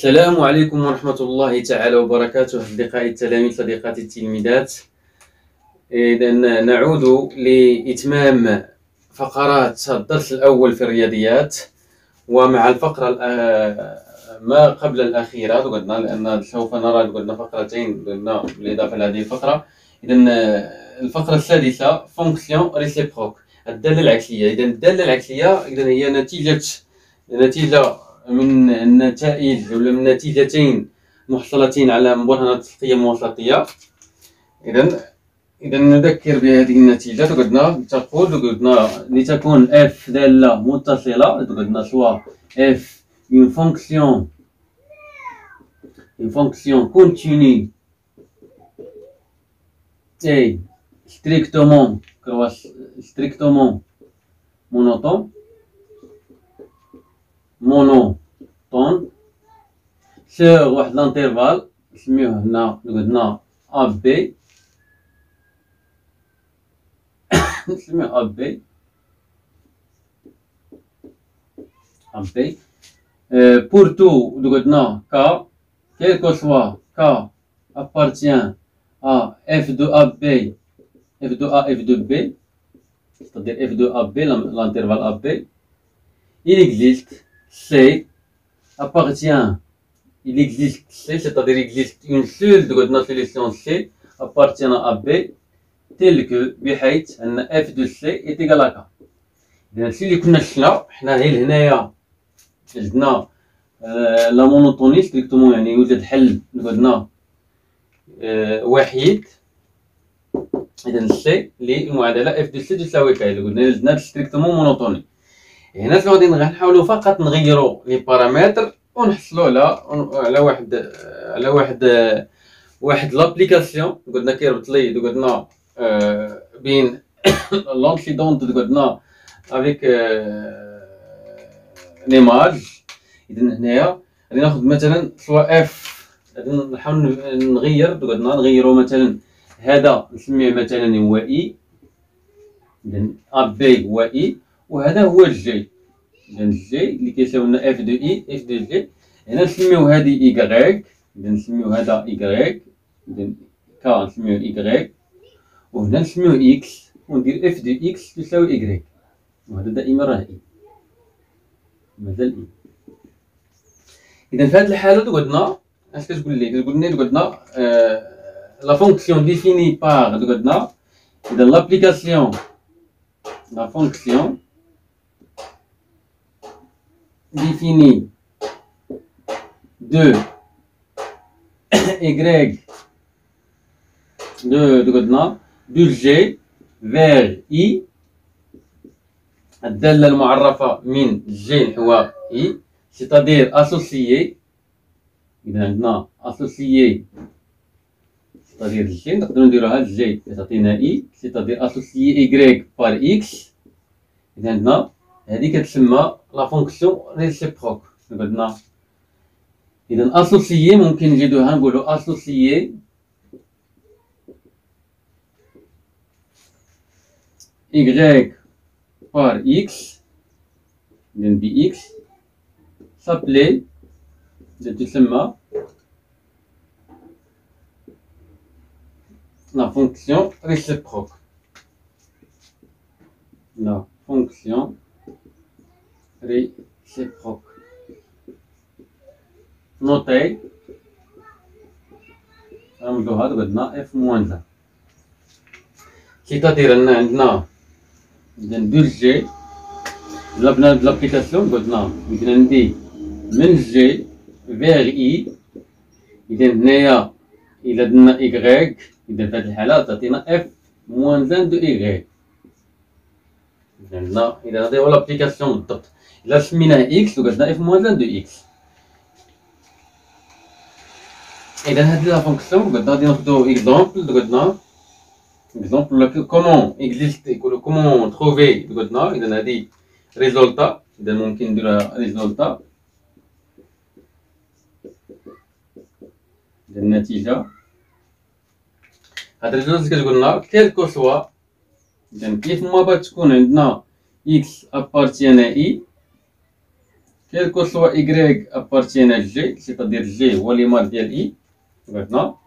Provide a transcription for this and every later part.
السلام عليكم ورحمة الله تعالى وبركاته. أصدقائي التلاميذ، صديقاتي التلميذات، إذا نعود لإتمام فقرات الدرس الأول في الرياضيات، ومع الفقرة ما قبل الأخيرة قلنا، لأن سوف نرى قلنا فقرتين قلنا بالإضافة لهذه الفقرة. إذا الفقرة السادسة فونكسيون ريسيبروك، الدالة العكسية. إذا الدالة العكسية هي نتيجة من النتائج ولا من نتيجتين محصلتين على مبرهنة القيم الوسطية. إذا نذكر بهذه النتيجة. قلنا تقول لتكون f دالة متصلة، قلنا سوا f une fonction continue et strictement monotone sur واحد الانترفال نسميوه هنا قلنا AB، نسميوه AB pour tout قلنا K quel que soit K appartient à f de AB, f de A, f de B, c'est-à-dire f de AB, l'intervalle AB. Il existe C appartient, il existe C, c'est-à-dire il existe une seule solution C appartenant à B, telle que بحيث أن f de C est égal à K. إذا الشيء اللي كنا شفنا حنا غير هنايا وجدنا لا مونوتوني ستريكتومون، يعني يوجد حل قلنا وحيد. إذا سي للمعادلة اف دو سي تساوي كاي اللي قلنا وجدنا ستريكتومون مونوتوني. هنا غادي نحاولوا فقط نغيروا لي بارامتر ونحصلوا على واحد لابليكاسيون قلنا كيربط لي قلنا بين لونسيدونت قلنا افيك ليماج. إذا هنايا غادي ناخذ مثلا سوا اف، غادي نحاول نغيروا مثلا هذا نسميه مثلا هو اي، اذا ا بي هو اي، وهذا هو الجي. اذا الجي اللي كيساوي لنا اف دو اي اف دو جي. هنا نسميو هذه ايكغيك، اذا نسميو هذا ايكغيك، اذا كا نسميو ايكغيك، وهنا نسميو اكس وندير اف دو اكس تساوي ايكغيك، وهذا دائما راه اي مازال اي. إذا في هذه الحالة قلنا اش كتقول لي؟ قلنا لا فونكسيون ديفيني باغ قلنا إذا لابليكاسيون لا فونكسيون ديفيني دو y قلنا دو جي فيغ اي، الدالة المعرفة من جي نحو اي، c'est-à-dire associé. إذا عندنا associé c'est-à-dire جي، نقدرو نديروها جي تعطينا اي c'est-à-dire associé y par x. إذا عندنا هذه كتسمى لا فونكسيون ريسيبروك قلنا. إذا associé ممكن نزيدوها نقولو associé y par x، إذا ب x s'appelait تسمى la fonction réciproque. La fonction réciproque notée رمزها قلنا f moins 1، c'est-à-dire أن عندنا إذا دو جي جبنا هاد لابليكاسيون قلنا يمكن ندي من جي فيغ اي. إذا هنايا إلا درنا إيكغيك، إذا في هاد الحالة تعطينا اف موان زان دو إيكغيك. إذا عندنا إذا هادي هو لابليكاسيون بالضبط. إلا سميناه إكس وقلنا اف موان زان دو إكس. إذا هادي لا فونكسيون قلنا غادي ناخدو إكزومبل قلنا إكزومبل كومون إكزيستي كومون تروفي قلنا. إذا هادي ريزولتا، إذا ممكن نديروها ريزولتا النتيجة. هاد الريزولت كتقولنا كيلكو سوا، إذا كيف ما بغات تكون عندنا إكس أبارتيان إي، كيل كو سوا y ابارتيان ا جي، سيتادير جي هو لي مال ديال اي. عندنا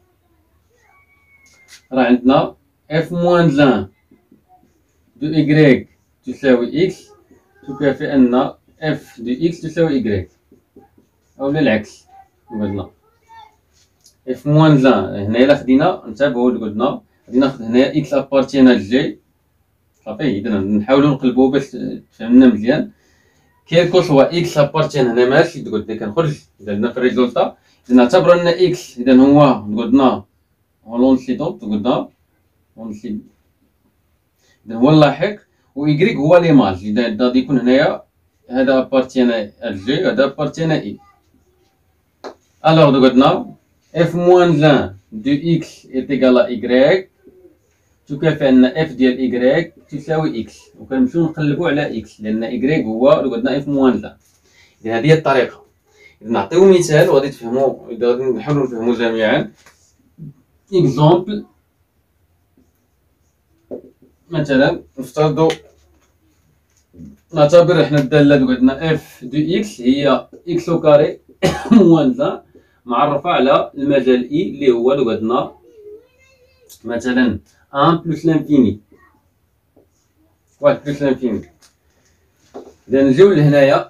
راه عندنا اف موان لان دو y تساوي x تكافئ ان اف دو x تساوي y، اولا العكس. قلنا اف موان لان هنا الا خدينا نتابعو قلنا غادي ناخد هنايا x ابارتيان ا جي صافي. اذا نحاولو نقلبو باش تفهمنا مزيان. كيل كو سوا x ابارتيان هنا ماشي قلنا كنخرج درنا في الريزولتا. اذا نعتبر ان x اذا هو قلنا هو لونسيدونت قلنا اذا هو اللاحق و y هو ليماج. اذا غادي يكون هنايا هذا ابارتيان ا جي هذا ابارتيان ا اي. الوغ قلنا اف موان لان دو x est égal à y تكافئ ان اف ديال y تساوي اكس، وكنمشيو نقلبو على اكس لان y هو قلنا اف موان لان. اذا هذه هي الطريقه. اذا نعطيو مثال وغادي تفهموا، غادي نحاولوا نفهموا جميعا. اكزومبل مثلا نفترضوا نعتبر حنا الداله قلنا اف دو اكس هي اكس او كاري موان لان معرفه على المجال اي اللي هو قلنا مثلا 1 بلس لانفيني 1 بلس لانفيني. اذا نجيو لهنايا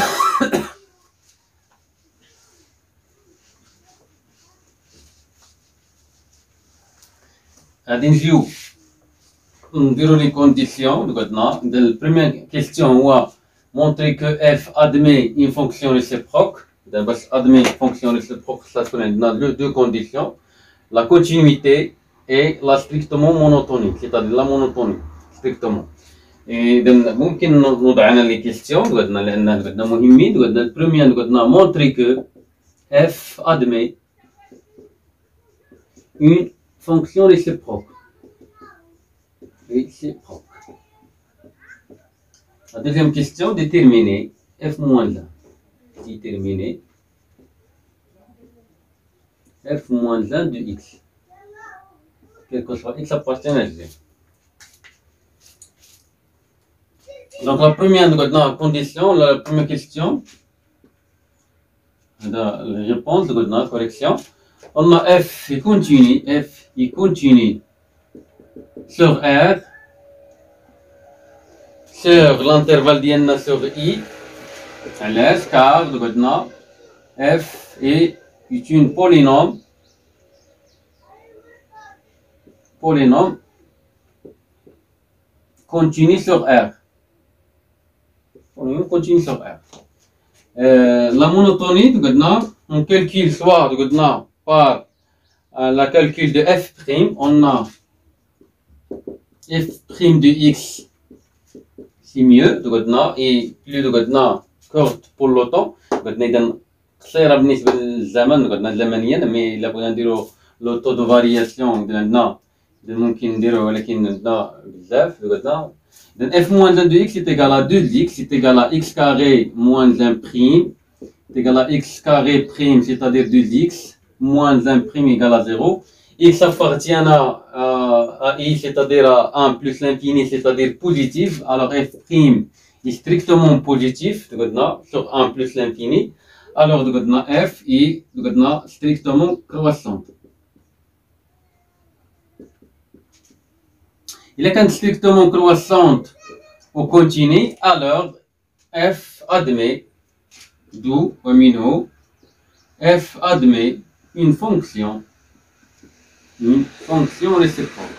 غادي نجيو نديرو لي كونديسيون. قلنا البريمير كيستيون هو مونطري كو اف ادمي اون فونكسيون ريسيبروك. اذا باش ادمي فونكسيون ريسيبروك خصها تكون عندنا دو كونديسيون، لا كونتينيتي et la strictement monotonie، c'est-à-dire la monotonie strictement. إذا ممكن نوضع لنا لي كيستيون قلنا لأن قلنا مهمين. قلنا البروميير قلنا مونطري كو اف ادمي une fonction réciproque. La deuxième question, déterminer f moins 1. Déterminer f moins 1 de x. Quel que soit x appartient à g. Donc la première condition, la première question, la réponse, la correction, on a f est continu sur R, sur l'intervalle d'IN sur I, à l'aise, car f est une polynôme continue sur R. Polynôme continue sur R. La monotonie, on calcule soit par la calcul de f', on a f' de x, c'est mieux, et plus courte pour le temps. قصيرة بالنسبة للزمن زمنيا، مي إلا بغينا نديرو لو طو دو فارياسيون عندنا ممكن نديروه ولكن عندنا بزاف. إذا f moins 1 de x est égal à 2x est égal à x carré moins 1 prime est égal à x carré prime, c'est-à-dire 2x moins 1 prime égale à 0. X appartient à i, c'est-à-dire à 1 plus l'infini, c'est-à-dire positif. Alors f prime est strictement positif sur 1 plus l'infini. Alors f est strictement croissante. Il est strictement croissante au continu, alors f admet, d'où f admet une fonction réciproque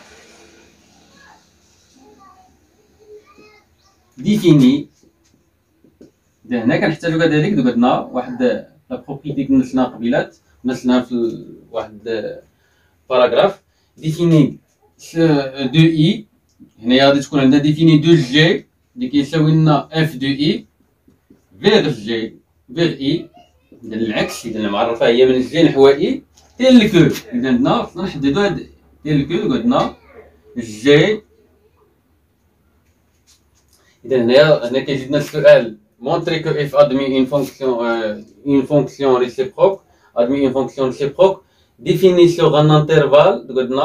définie. هنا كنحتاجو كذلك قلنا واحد لا بروبريتي كنا درناها قبيلات، درناها في واحد باراغراف. ديفيني دو اي، هنايا غادي تكون عندنا ديفيني دو جي اللي كيساوي لنا اف دو اي فيغ جي فيغ اي. اذا العكس، اذا المعرفه هي من جي نحو اي تيل كو. اذا عندنا خصنا نحددو هاد تيل كو قلنا جي. اذا هنا كيجي لنا السؤال montrer que f admet une fonction réciproque, définie sur un intervalle,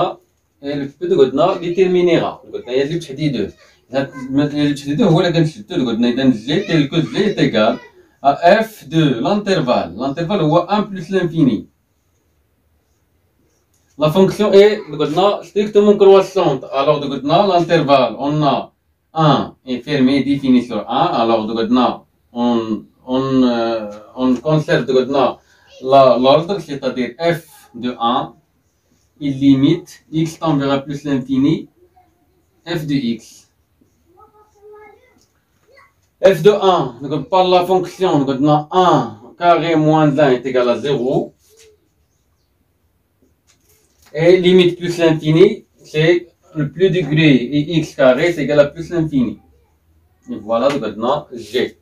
déterminera. Il y a هو اللي كنشدو. إذا g tel que g est égal à f de l'intervalle. L'intervalle هو 1 plus l'infini. La fonction est strictement croissante. Alors, l'intervalle, on a 1 est fermé, défini sur 1. Alors, on conserve l'ordre, c'est-à-dire f de 1, il limite x tend vers plus l'infini, f de x. F de 1, donc par la fonction, 1 carré moins 1 est égal à 0. Et limite plus l'infini, c'est le plus degré, et x carré, c'est égal à plus l'infini. Et voilà maintenant G.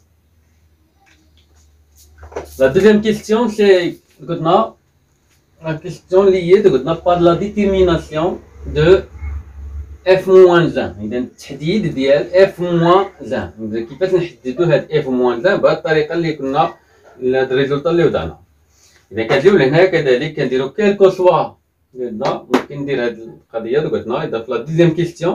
La deuxième question, c'est la question liée par la détermination de f-1. إذا التحديد ديال f-1. إذا كيفاش نحددو هاد f-1 بهاد الطريقة اللي كنا هاد الريزولتا اللي وضعنا. إذا كنديرو لهنا كذلك كنديرو كيلكو سوا ممكن ندير هاد القضية إذا في لا دوزيام كيستيون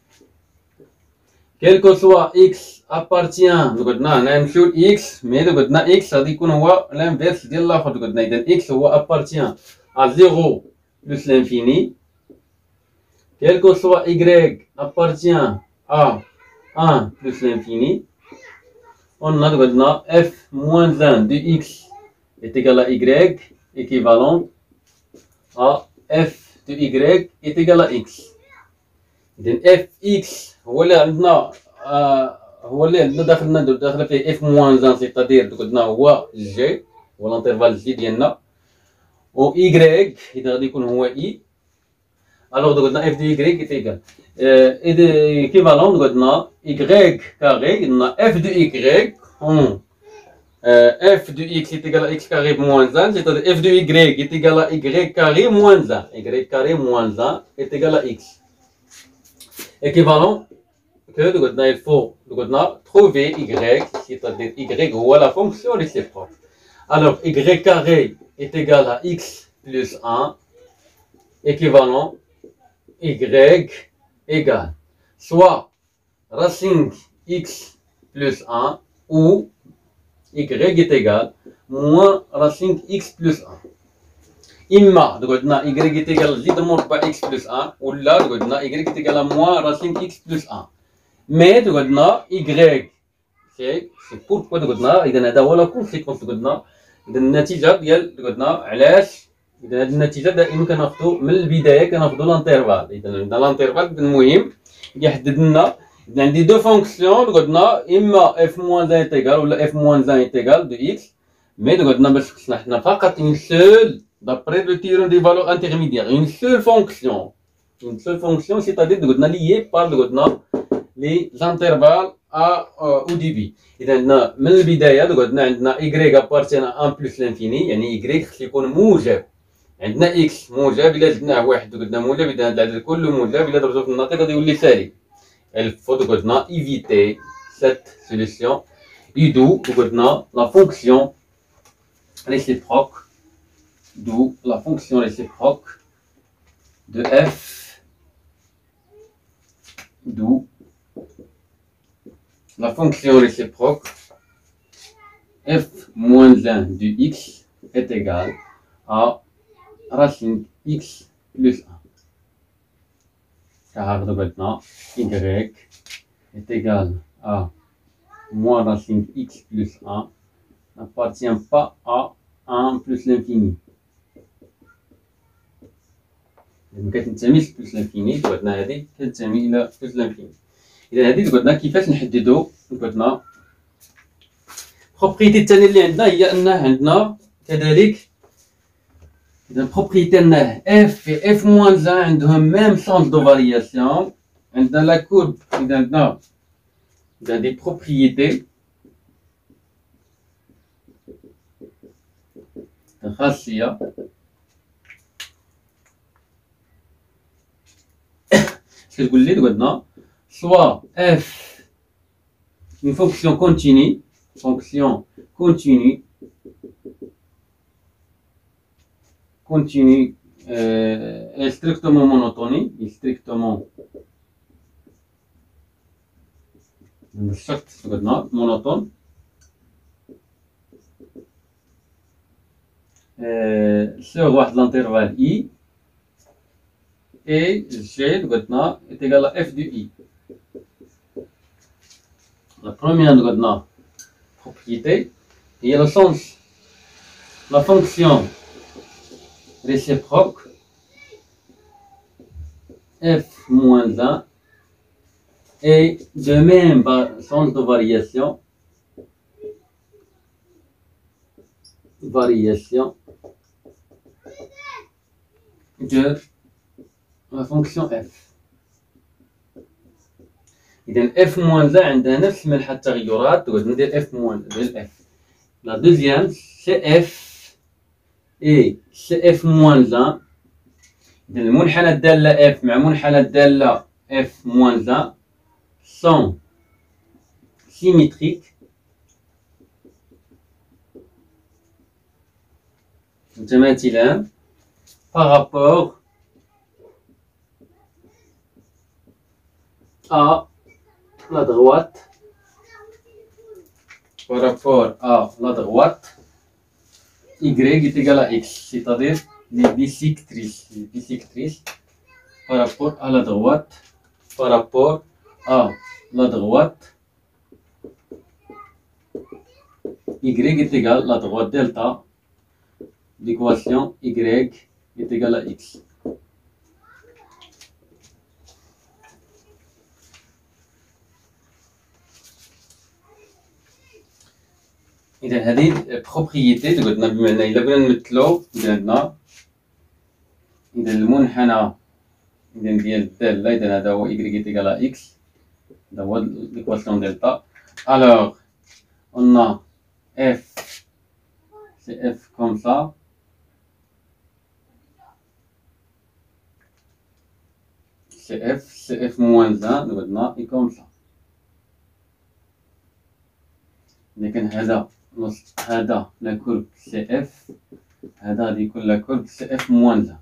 كيلكو سوا x appartient هنا نمشيو ل x مي x غادي يكون هو الانفيرس ديال الآخر إذا x هو appartient à 0 plus l'infini. Quel que soit y appartient à 1 plus l'infini, on a maintenant f moins 1 de x est égal à y, équivalent à f de y est égal à x. Donc fx هو اللي عندنا داخل فيه f moins 1, c'est-à-dire هو g هو l'intervalle g ديالنا، و y إذا غادي يكون هو i. Alors, f de y est égal. Et de équivalent, y carré, f de y, f de x est égal à x carré moins 1, c'est-à-dire f de y est égal à y carré moins 1. Y carré moins 1 est égal à x. Équivalent que il faut trouver y, c'est-à-dire y ou la fonction réciproque. Alors, y carré est égal à x plus 1, équivalent y égale soit racine x plus 1 ou y est égal moins racine x plus 1. إما y est égal زيد مربع x plus 1 ولا y est égal à moins racine x plus 1. Mais y c'est pourquoi إذا هذا هو لا كونسيكونس إذا النتيجة ديال علاش إذا هذه النتيجة دائما كناخدو من البداية كناخدو لانترفال. إذا عندنا لانترفال المهم يحدد لنا إذا عندي دو فونكسيون إما f moins 1 est égal ولا f moins 1 est égal de x. Mais باش خصنا حنا فقط une seule d'après le théorème des valeurs intermédiaires une seule fonction c'est-à-dire liée par les intervalles au début. إذا عندنا من البداية عندنا y appartient à 1 plus l'infini يعني y خص يكون موجب. عندنا x موجب إلا زدناه واحد موجب إذا هاد العدد كله موجب إلا ضربتو في الناطق غادي يولي سالب. Il faut éviter cette solution et d'où la fonction réciproque de f d'où la fonction réciproque f moins 1 de x est égal à racine x plus 1. Car maintenant, y est égal à moins racine x plus 1 n'appartient pas à 1 plus l'infini. Donc, كتنتمي plus l'infini قلنا هذه كتنتمي إلى plus l'infini. إذا هذه قلنا كيفاش نحددو قلنا البروبريتي الثانية اللي عندنا هي أن عندنا كذلك إذا propriété أنه f et f moins 1 عندهم même sens de variation. عندنا la courbe إذا عندنا des propriétés خاصية كتقول لي قلنا soit f une fonction continue est strictement monotone monotone sur واحد l'intervalle I et G قلنا est égal à f de I. La première propriété est le sens. La fonction réciproque f moins 1 est de même sens de variation de la fonction f. إذا f moins 1 عندها نفس ملح التغيرات، تقعد ندير f moins ديال f. La deuxième c'est f et c'est f moins 1. إذا المنحنى الدالة f مع منحنى الدالة f moins 1 sont symétriques متماثلان par rapport à la droite, y est égal à x, c'est-à-dire les bisectrices par rapport à la droite, y est égal à la droite delta, l'équation y est égal à x. إذا هذه بروبريتي قلنا بمعنى إلا بغينا نمثلو عندنا إذا المنحنى ديال الدالة، إذا هذا هو y إيكال إكس، هذا هو l'équation دلتا. Alors on a f, c'est f comme ça, c'est f moins 1 قلنا et comme ça. لكن هذا لا كورب سي اف، هذا غادي يكون لا كورب سي اف موان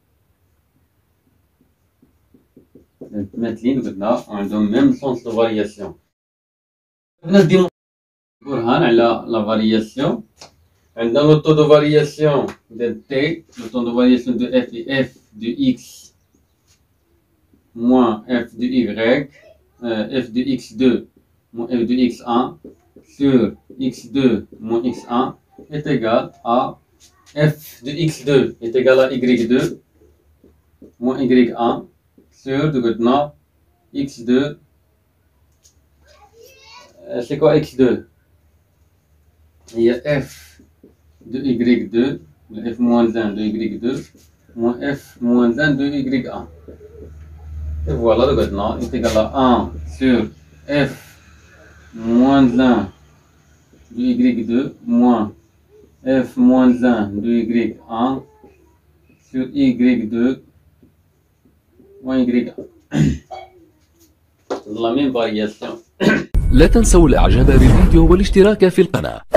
1. متماثلين قلنا وعندهم ميم سونس دو فارياسيون. بغينا نديرو برهان على لا فارياسيون. عندنا لو طو دو فارياسيون ديال تي، لو طو دو فارياسيون دو اف اي اف دو اكس موان اف دو y، اف دو اكس 2 moins f de x1 sur x2 moins x1 est égal à f de x2 est égal à y2 moins y1 sur x2. C'est quoi x2? Il y a f de y2, f moins 1 de y2 moins f moins 1 de y1. Et voilà, le maintenant est égal à 1 sur f moins 1 de y2 moins f moins 1 de y1 sur y2 moins y1. La même variation. لا تنسوا الاعجاب بالفيديو والاشتراك في القناة.